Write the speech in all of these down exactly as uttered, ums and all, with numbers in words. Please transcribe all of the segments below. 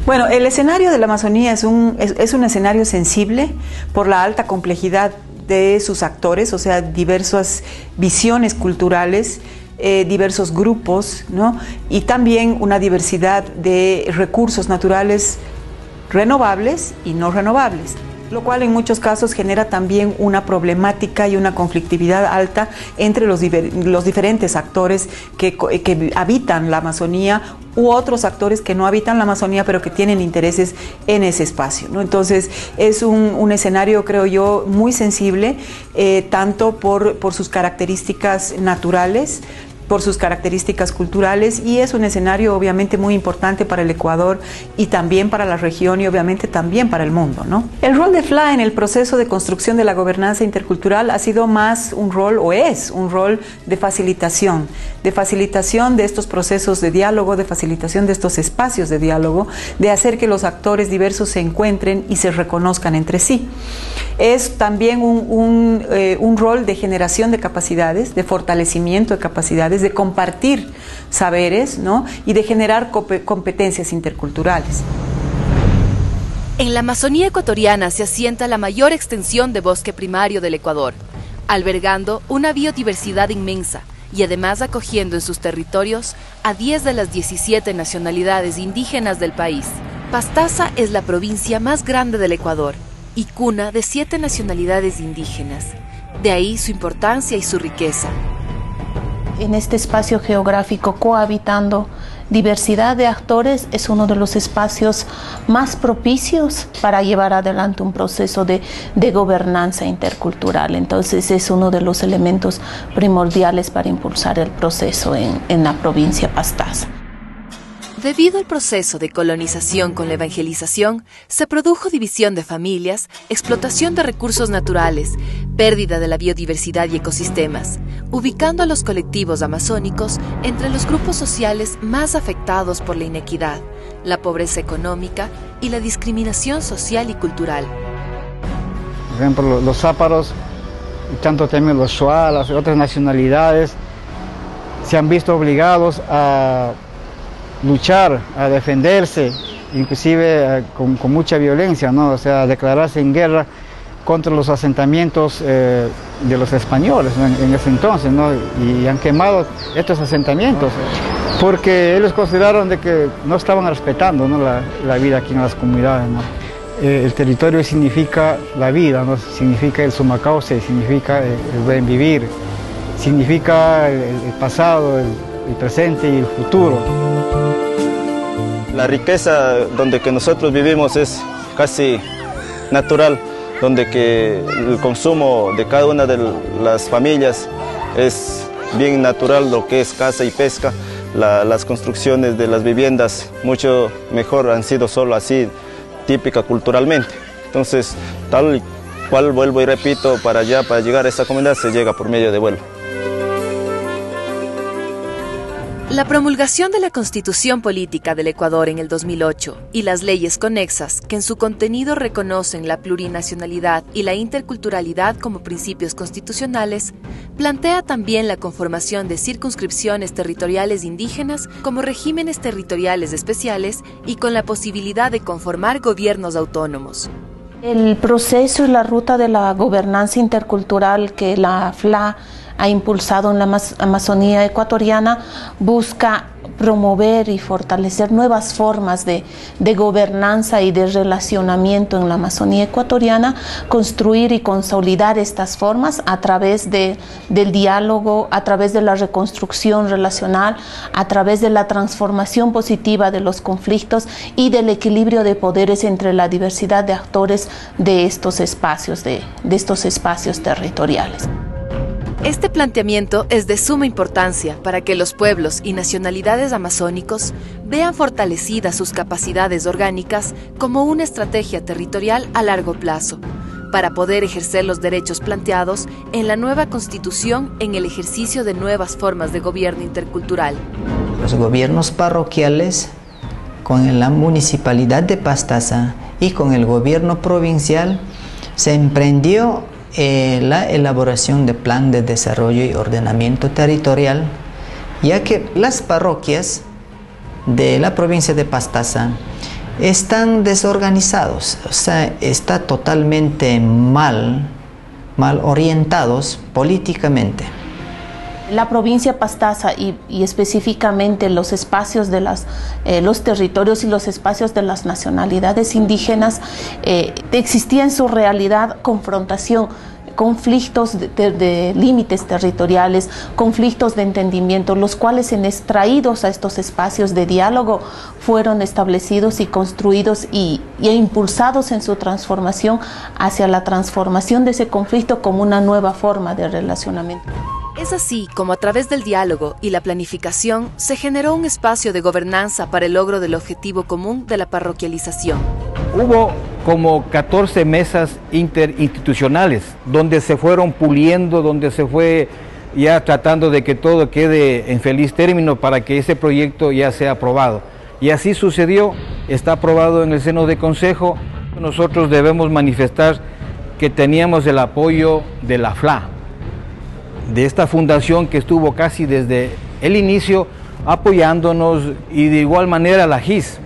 Bueno, el escenario de la Amazonía es un, es, es un escenario sensible por la alta complejidad de sus actores, o sea, diversas visiones culturales, eh, diversos grupos, ¿no? Y también una diversidad de recursos naturales renovables y no renovables, lo cual en muchos casos genera también una problemática y una conflictividad alta entre los, los diferentes actores que, que habitan la Amazonía u otros actores que no habitan la Amazonía pero que tienen intereses en ese espacio, ¿no? Entonces es un, un escenario, creo yo, muy sensible, eh, tanto por, por sus características naturales, por sus características culturales, y es un escenario obviamente muy importante para el Ecuador y también para la región y obviamente también para el mundo, ¿no? El rol de F L A en el proceso de construcción de la gobernanza intercultural ha sido más un rol, o es un rol de facilitación, de facilitación de estos procesos de diálogo, de facilitación de estos espacios de diálogo, de hacer que los actores diversos se encuentren y se reconozcan entre sí. Es también un, un, eh, un rol de generación de capacidades, de fortalecimiento de capacidades, de compartir saberes, ¿no? Y de generar competencias interculturales. En la Amazonía ecuatoriana se asienta la mayor extensión de bosque primario del Ecuador, albergando una biodiversidad inmensa y además acogiendo en sus territorios a diez de las diecisiete nacionalidades indígenas del país. Pastaza es la provincia más grande del Ecuador y cuna de siete nacionalidades indígenas, de ahí su importancia y su riqueza. En este espacio geográfico cohabitando diversidad de actores es uno de los espacios más propicios para llevar adelante un proceso de, de gobernanza intercultural. Entonces es uno de los elementos primordiales para impulsar el proceso en, en la provincia Pastaza. Debido al proceso de colonización con la evangelización, se produjo división de familias, explotación de recursos naturales, pérdida de la biodiversidad y ecosistemas, ubicando a los colectivos amazónicos entre los grupos sociales más afectados por la inequidad, la pobreza económica y la discriminación social y cultural. Por ejemplo, los záparos, y tanto también los shuar, las otras nacionalidades, se han visto obligados a luchar, a defenderse, inclusive eh, con, con mucha violencia, ¿no? O sea, a declararse en guerra contra los asentamientos eh, de los españoles, ¿no? en, en ese entonces, ¿no? Y, y han quemado estos asentamientos porque ellos consideraron de que no estaban respetando, ¿no? la, la vida aquí en las comunidades, ¿no? Eh, el territorio significa la vida, ¿no? Significa el sumacauce, significa el, el buen vivir, significa el, el pasado, el, el presente y el futuro. La riqueza donde que nosotros vivimos es casi natural, donde que el consumo de cada una de las familias es bien natural, lo que es caza y pesca. La, las construcciones de las viviendas mucho mejor han sido solo así, típica culturalmente. Entonces, tal cual vuelvo y repito, para allá, para llegar a esta comunidad se llega por medio de vuelo. La promulgación de la Constitución Política del Ecuador en el dos mil ocho y las leyes conexas, que en su contenido reconocen la plurinacionalidad y la interculturalidad como principios constitucionales, plantea también la conformación de circunscripciones territoriales indígenas como regímenes territoriales especiales y con la posibilidad de conformar gobiernos autónomos. El proceso y la ruta de la gobernanza intercultural que la F L A ha impulsado en la Amazonía ecuatoriana busca promover y fortalecer nuevas formas de, de gobernanza y de relacionamiento en la Amazonía ecuatoriana, construir y consolidar estas formas a través de, del diálogo, a través de la reconstrucción relacional, a través de la transformación positiva de los conflictos y del equilibrio de poderes entre la diversidad de actores de estos espacios, de, de estos espacios territoriales. Este planteamiento es de suma importancia para que los pueblos y nacionalidades amazónicos vean fortalecidas sus capacidades orgánicas como una estrategia territorial a largo plazo, para poder ejercer los derechos planteados en la nueva Constitución en el ejercicio de nuevas formas de gobierno intercultural. Los gobiernos parroquiales, con la Municipalidad de Pastaza y con el gobierno provincial, se emprendió Eh, la elaboración de plan de desarrollo y ordenamiento territorial, ya que las parroquias de la provincia de Pastaza están desorganizados, o sea, está totalmente mal, mal orientados políticamente. La provincia Pastaza y, y específicamente los espacios de las, eh, los territorios y los espacios de las nacionalidades indígenas, eh, existía en su realidad confrontación, conflictos de, de, de límites territoriales, conflictos de entendimiento, los cuales en extraídos a estos espacios de diálogo fueron establecidos y construidos y, y impulsados en su transformación hacia la transformación de ese conflicto como una nueva forma de relacionamiento. Es así como a través del diálogo y la planificación se generó un espacio de gobernanza para el logro del objetivo común de la parroquialización. Hubo como catorce mesas interinstitucionales donde se fueron puliendo, donde se fue ya tratando de que todo quede en feliz término para que ese proyecto ya sea aprobado. Y así sucedió, está aprobado en el seno de consejo. Nosotros debemos manifestar que teníamos el apoyo de la F L A, de esta fundación que estuvo casi desde el inicio apoyándonos, y de igual manera la G I S,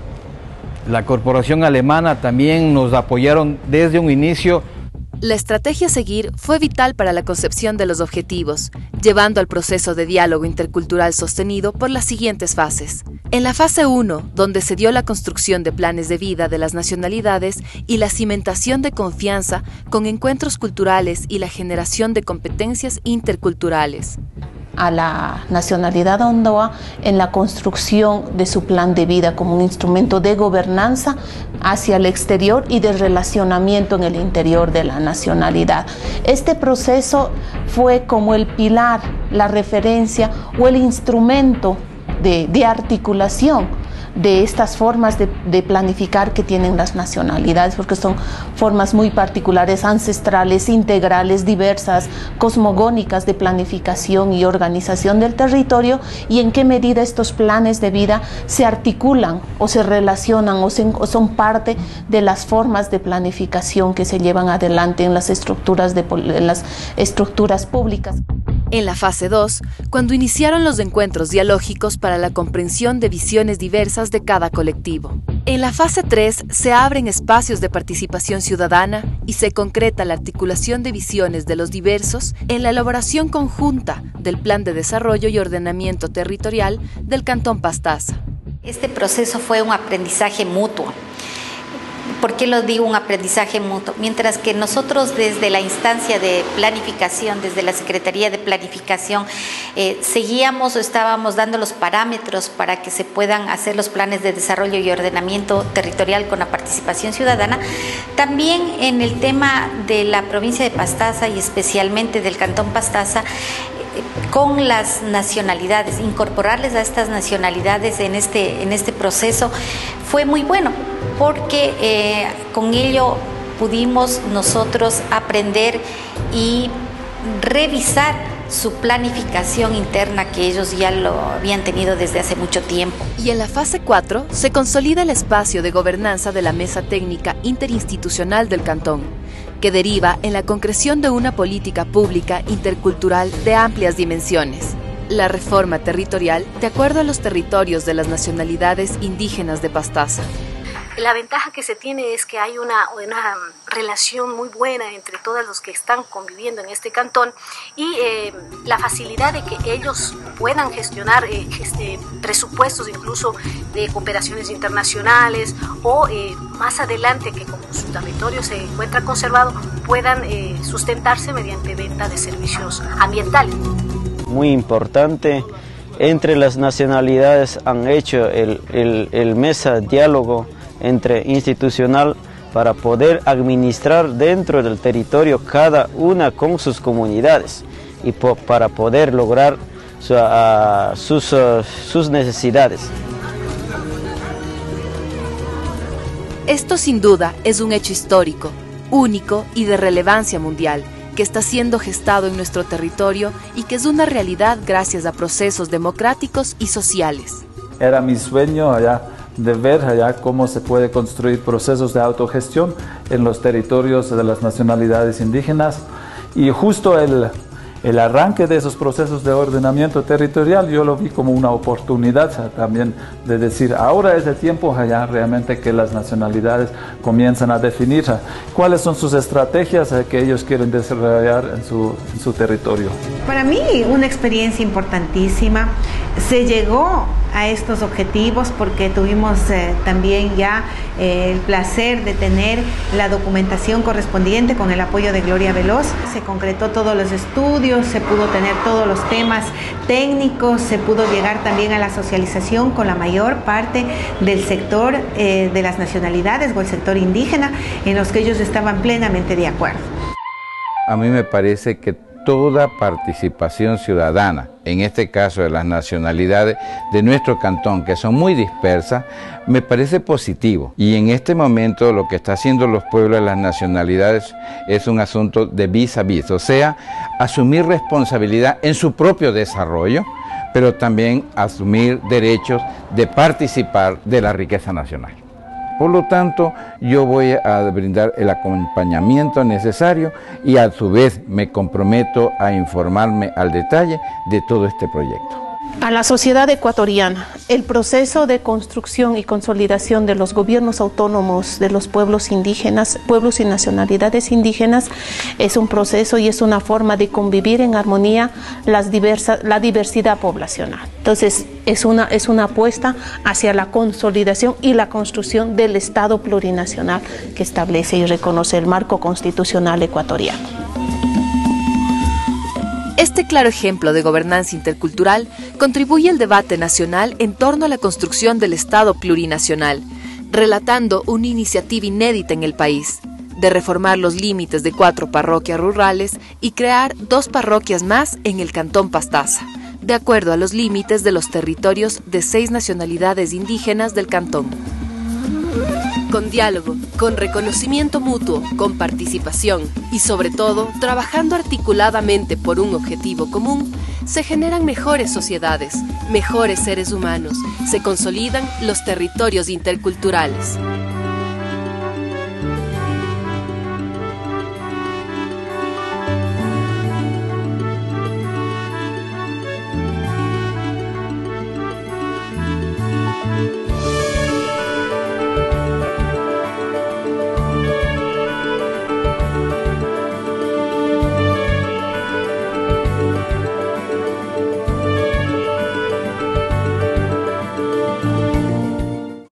la corporación alemana, también nos apoyaron desde un inicio. La estrategia a seguir fue vital para la concepción de los objetivos, llevando al proceso de diálogo intercultural sostenido por las siguientes fases. En la fase uno, donde se dio la construcción de planes de vida de las nacionalidades y la cimentación de confianza con encuentros culturales y la generación de competencias interculturales. A la nacionalidad Ondoa en la construcción de su plan de vida como un instrumento de gobernanza hacia el exterior y de relacionamiento en el interior de la nacionalidad. Este proceso fue como el pilar, la referencia o el instrumento de, de articulación de estas formas de, de planificar que tienen las nacionalidades, porque son formas muy particulares, ancestrales, integrales, diversas, cosmogónicas de planificación y organización del territorio, y en qué medida estos planes de vida se articulan o se relacionan o, se, o son parte de las formas de planificación que se llevan adelante en las estructuras, de, en las estructuras públicas. En la fase dos, cuando iniciaron los encuentros dialógicos para la comprensión de visiones diversas de cada colectivo. En la fase tres se abren espacios de participación ciudadana y se concreta la articulación de visiones de los diversos en la elaboración conjunta del Plan de Desarrollo y Ordenamiento Territorial del Cantón Pastaza. Este proceso fue un aprendizaje mutuo. ¿Por qué lo digo un aprendizaje mutuo? Mientras que nosotros desde la instancia de planificación, desde la Secretaría de Planificación, eh, seguíamos o estábamos dando los parámetros para que se puedan hacer los planes de desarrollo y ordenamiento territorial con la participación ciudadana, también en el tema de la provincia de Pastaza y especialmente del Cantón Pastaza, con las nacionalidades, incorporarles a estas nacionalidades en este, en este proceso fue muy bueno, porque eh, con ello pudimos nosotros aprender y revisar su planificación interna que ellos ya lo habían tenido desde hace mucho tiempo. Y en la fase cuatro se consolida el espacio de gobernanza de la Mesa Técnica Interinstitucional del Cantón, que deriva en la concreción de una política pública intercultural de amplias dimensiones. La reforma territorial de acuerdo a los territorios de las nacionalidades indígenas de Pastaza. La ventaja que se tiene es que hay una, una relación muy buena entre todos los que están conviviendo en este cantón y eh, la facilidad de que ellos puedan gestionar eh, este, presupuestos incluso de cooperaciones internacionales o eh, más adelante que como su territorio se encuentra conservado puedan eh, sustentarse mediante venta de servicios ambientales. Muy importante, entre las nacionalidades han hecho el, el, el mesa diálogo entre institucional para poder administrar dentro del territorio cada una con sus comunidades y po para poder lograr su, uh, sus, uh, sus necesidades. Esto sin duda es un hecho histórico, único y de relevancia mundial, que está siendo gestado en nuestro territorio y que es una realidad gracias a procesos democráticos y sociales. Era mi sueño allá de ver allá cómo se puede construir procesos de autogestión en los territorios de las nacionalidades indígenas, y justo el, el arranque de esos procesos de ordenamiento territorial yo lo vi como una oportunidad también de decir, ahora es el tiempo ya realmente que las nacionalidades comienzan a definir cuáles son sus estrategias que ellos quieren desarrollar en su, en su territorio. Para mí una experiencia importantísima. Se llegó a estos objetivos porque tuvimos eh, también ya eh, el placer de tener la documentación correspondiente con el apoyo de Gloria Veloz. Se concretó todos los estudios, se pudo tener todos los temas técnicos, se pudo llegar también a la socialización con la mayor parte del sector eh, de las nacionalidades o el sector indígena, en los que ellos estaban plenamente de acuerdo. A mí me parece que toda participación ciudadana, en este caso de las nacionalidades de nuestro cantón, que son muy dispersas, me parece positivo. Y en este momento lo que está haciendo los pueblos de las nacionalidades es un asunto de vis a vis, o sea, asumir responsabilidad en su propio desarrollo, pero también asumir derechos de participar de la riqueza nacional. Por lo tanto, yo voy a brindar el acompañamiento necesario y a su vez me comprometo a informarme al detalle de todo este proyecto. A la sociedad ecuatoriana, el proceso de construcción y consolidación de los gobiernos autónomos de los pueblos indígenas, pueblos y nacionalidades indígenas, es un proceso y es una forma de convivir en armonía las diversas, la diversidad poblacional. Entonces, es una, es una apuesta hacia la consolidación y la construcción del Estado plurinacional que establece y reconoce el marco constitucional ecuatoriano. Este claro ejemplo de gobernanza intercultural contribuye al debate nacional en torno a la construcción del Estado plurinacional, relatando una iniciativa inédita en el país, de reformar los límites de cuatro parroquias rurales y crear dos parroquias más en el Cantón Pastaza, de acuerdo a los límites de los territorios de seis nacionalidades indígenas del cantón. Con diálogo, con reconocimiento mutuo, con participación y sobre todo trabajando articuladamente por un objetivo común, se generan mejores sociedades, mejores seres humanos, se consolidan los territorios interculturales.